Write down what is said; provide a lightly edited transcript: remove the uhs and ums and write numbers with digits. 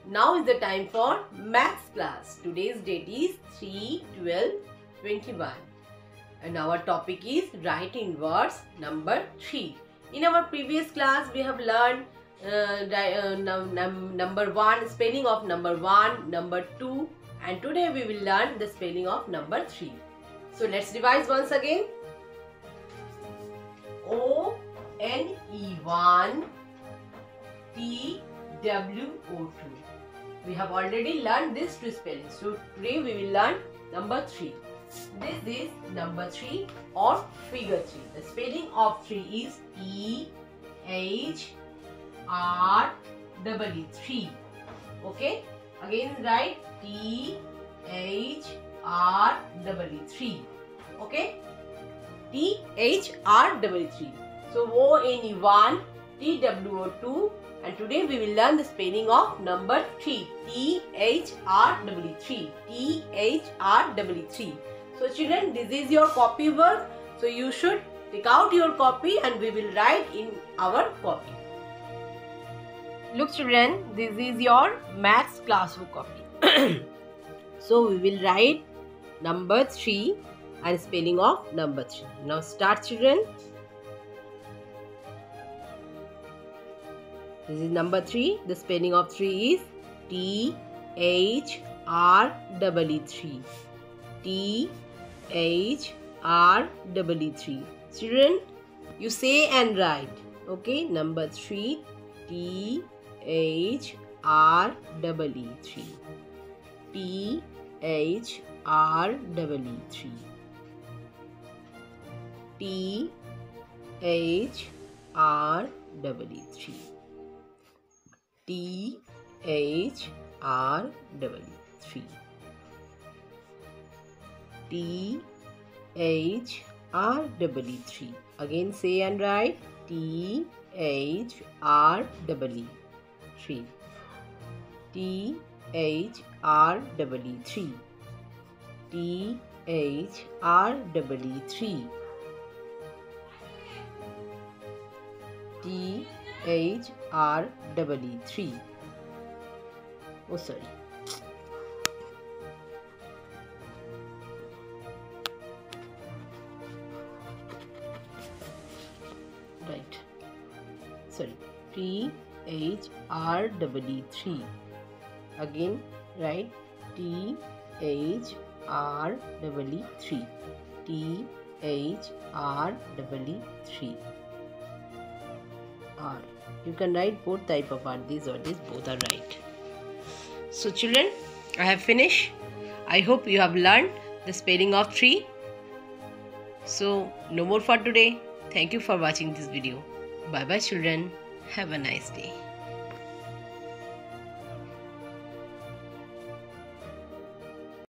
Now is the time for maths class. Today's date is 3/12/21 and our topic is writing words number 3. In our previous class we have learned number 1, spelling of number 1, number 2, and today we will learn the spelling of number 3. So let's revise once again. O-N-E-1 T-W-O-2. We have already learned these two spellings. So today we will learn number 3. This is number 3 or figure 3. The spelling of 3 is T-H-R-E-E-3. Okay. Again write T-H-R-E-E-3. Okay. T-H-R-E-E-3. So O-N-E-1 T-W-O-2. And today we will learn the spelling of number 3. T-H-R-E-E-3. T-H-R-E-E-3. So children, this is your copy work. So you should take out your copy and we will write in our copy. Look children, this is your maths classbook copy. So we will write number 3 and spelling of number 3. Now start children. This is number 3. The spelling of 3 is T-H-R-E-E-3. T-H-R-E-E-3. Children, you say and write. Okay, number 3. T-H-R-E-E-3. T-H-R-E-E-3. T-H-R-E-E-3. T-H-R-E-E-3. T-H-R-E-E-3. Again say and write T-H-R-E-E-3. T-H-R-E-E-3. T-H-R-E-E-3. T-H-R-E-E-3. Oh, sorry. Right. Sorry. T-H-R-E-E-3. Again, write T-H-R-E-E-3. T-H-R-E-E-3. R. You can write both type of R. These or these both are right. So children, I have finished. I hope you have learned the spelling of 3. So no more for today. Thank you for watching this video. Bye bye children. Have a nice day.